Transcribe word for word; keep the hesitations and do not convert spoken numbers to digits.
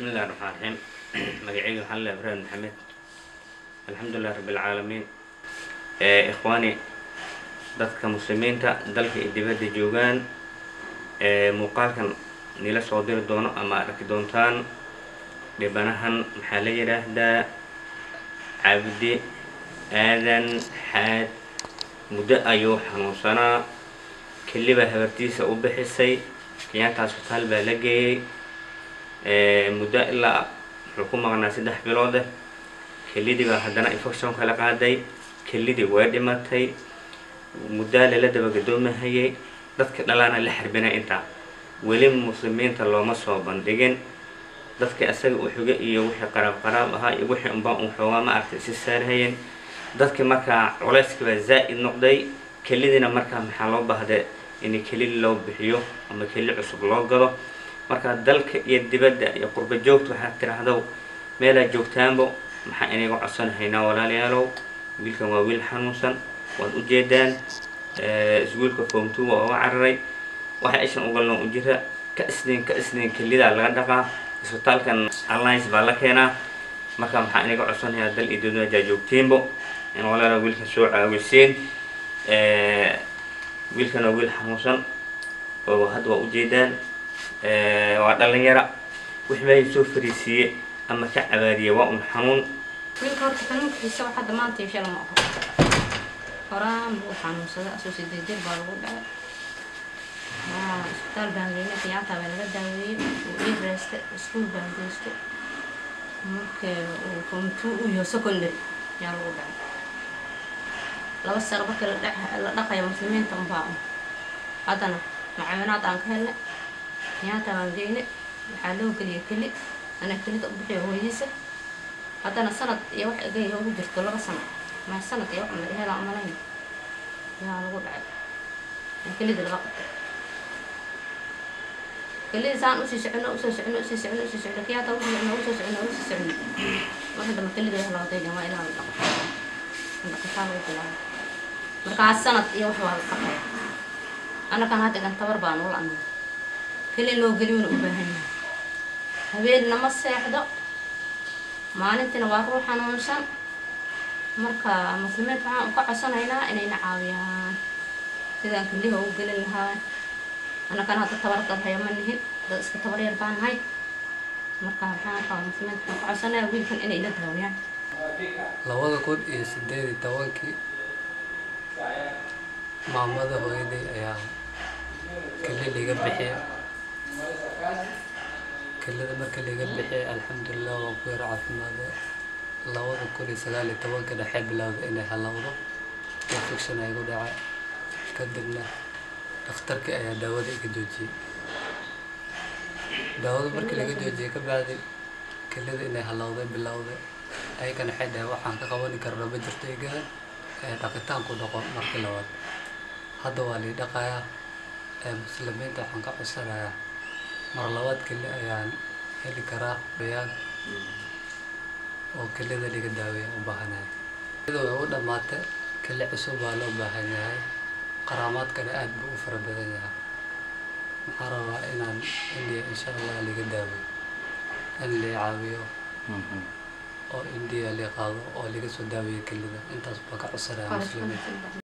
بسم الله الرحمن الرحيم. مقعيد وحل إبراهيم محمد. الحمد لله رب العالمين. آه إخواني dadka muslimiinta dalka iyo dibadda joogaan ee muuqaalkan nila soo diri doono ama arki doontaan dhibanahan maxaa la yiraahdaa cabdi aadan xaad muddo ayuu xanuunsanaa keliba habartiisa u bixisay kiyaantaas hospital baa la geeyay ee muddo ilaa wuxuu ku maqnaa saddex bilood ah kelidii baa haddana infection kala qaaday kelidii way dhimatay muddaa la daba gadoomahayay dadka dhalaana la xarbinay inta weli muslimiinta looma soo bandhigin dadka asaga u xuga iyo wixii qaraab qaraab ahaa iyo wixii unbaa un xoogaa ma aragtay si saarhayeen dadka markaa culayska baa zaa'id noqday kelidina markaa maxaa loo baahday in kelid loo bixiyo ama kelid cusub loo galo markaa dalka iyo dibadda iyo qurba joogta waxaa tiraahdo meelaa joogtaanbo maxaa inaga codsanahaynaa walaalayaalow wiilkan waa wiil xanuunsan waan u jeedaan iskuulka form two oo cararay waxa ishan u galno u jira ka isniin ka isniin kelida laga dhaqaa isbitaalkan alliance baa la keenaa marka maxaa inaga codsanayaa dal iyo dibadda joogtiinbo in walaalo wiilkan soo caawisiin ee wiilkan waa wiil xanuunsan oo hadda waa u jeedaan ee waa dhalinyaro wixii bay soo fariisiye ama ka cabaadiye waa un xanuun wiilka horta xanuunkiisa waxa dhamaanta yeeshay lama aha horaan buu xanuunsaday asoo siddeed jir baa lagu dhacay aa isbitaal baan geynay qiyaanta baa laga daaweeyey uu ii reestay iskuul baan geystay markii uu form two u yahay secondary yaa lagu dhacay laba sano markii la dhac la dhaqayo muslimiinta unbaa haddana macaawinaad aan ka helnay qiyaanta baan geynay waxaa loo geliyay keli ana kelida u bixiyo hooyadiisa haddana sanad iyo wax egeeyo ugu jirto laba sano ما سنة يا أحمد هلا عملين يا نقول عاد كل ذي الوقت كل إنسان وش يسعنا وش يسعنا وش يسعنا وش يسعنا كيا توه إنه وش يسعنا وش يسعنا ما حد ما كل ذي هلا وتيجي ما إله إلا الله ما كتاب ولا مركز سنة يا وحوال القطع أنا كان هذا كان تبربان ولا أنا كل اللي قليون أبهنا هبين نمس يحدا ما نتنا واروح أنا ونسان marka muslimiinta waxaan ka codsanaynaa inay na caawiyaan sidaan kaliya u gelin lahaa ana kana hadda tabarta hayma nihin dad iska tabar yar baan hay marka waxaan ka muslimiinta ka codsanayaa wiilkan inay la daawiyaan labada kun iyo siddeed iyo tobankii maamada hooyaday ayaa kaliya laga bixiyay kalida marka laga bixiyay alxamdulilah waan ku yar caafimaadey labada kun iyo sagaal iyo tobanka dhexe bilowday inay halowdo infection ay ku dhacay kadibna dhakhtarkii ayaa daawada iga joojiyey daawada markii laga joojiyey ka bacdi kelida inay halowday bilowday ayagana waxay dhahay waxaan ka qabani karna ma jirto igada ee dhaqitaanku dhaqo markii labaad hadda waa lii dhaqayaa ee muslimiinta waxaan ka codsanayaa mar labaad keli ayaan heli karaa bayaan oo kelida laga daaweeyo u baahanahay iyadoo way u dhamaatay keli cusub baa loo baahan yahay qaraamaadkana aad buu u fara badan yahay maxaa rabaa inaan indiya insha allah laga daaweeyo in la caawiyo oo indiya la qaado oo laga soo daaweeyo kelida intaas baa ka codsanayaa muslimiinta